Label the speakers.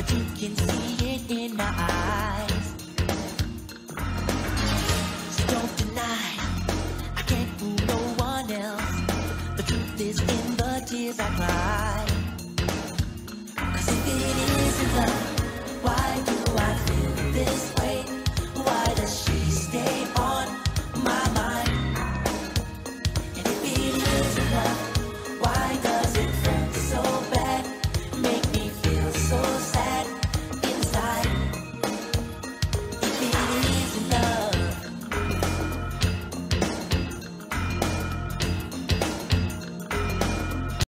Speaker 1: but you can see it in my eyes. So don't deny, I can't fool no one else. The truth is in the tears I cry.